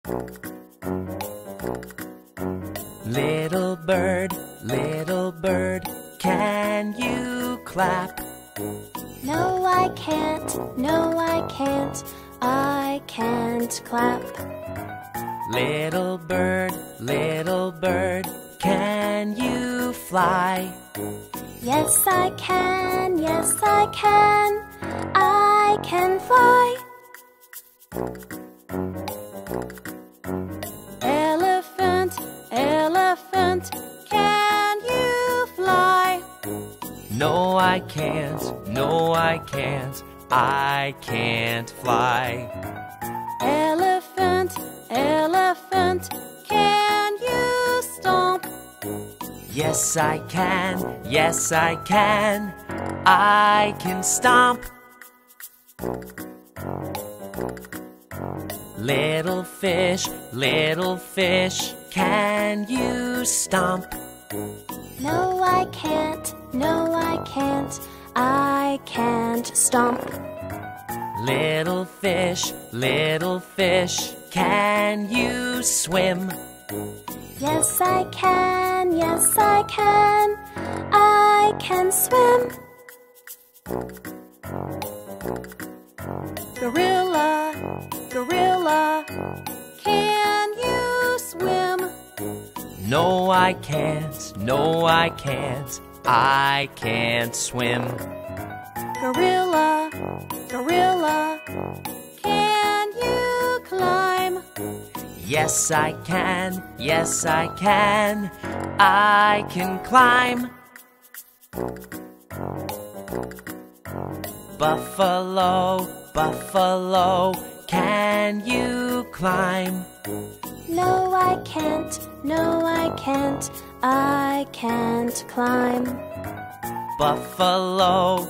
little bird, can you clap? No, I can't, no, I can't, I can't clap. Little bird, can you fly? Yes, I can, I can fly. Elephant, elephant, can you fly? No, I can't, I can't fly. Elephant, elephant, can you stomp? Yes, I can, I can stomp. Little fish, can you stomp? No, I can't, I can't stomp. Little fish, can you swim? Yes, I can, I can swim. Gorilla, can you swim? No, I can't, I can't swim. Gorilla, can you climb? Yes, I can, I can climb. Buffalo, can you climb? No, I can't, I can't climb. Buffalo,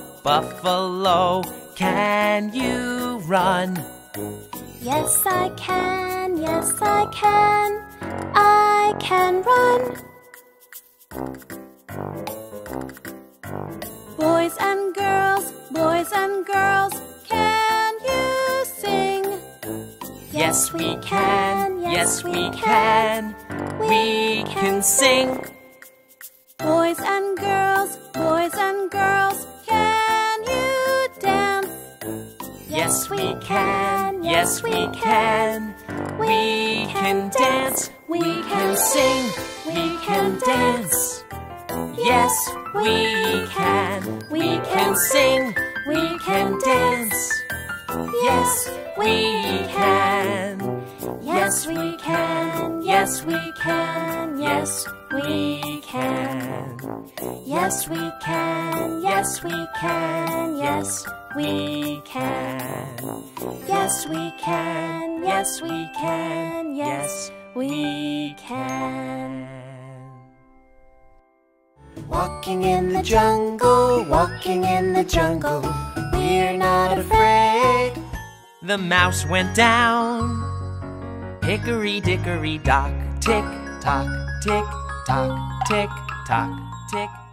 can you run? Yes, I can, I can run. Boys and girls, can you sing? Yes, we can, we can sing. Boys and girls, can you dance? Yes, we can, we can dance. We can sing, we can dance. Yes, we can sing, we can dance. Yes, we can. Yes, we can. Yes, we can. Yes, we can. Yes, we can. Yes, we can. Yes, we can. Yes, we can. Yes, we can. Yes, we can. Walking in the jungle, we're not afraid. The mouse went down. Hickory dickory dock, tick tock, tick tock, tick tock, tick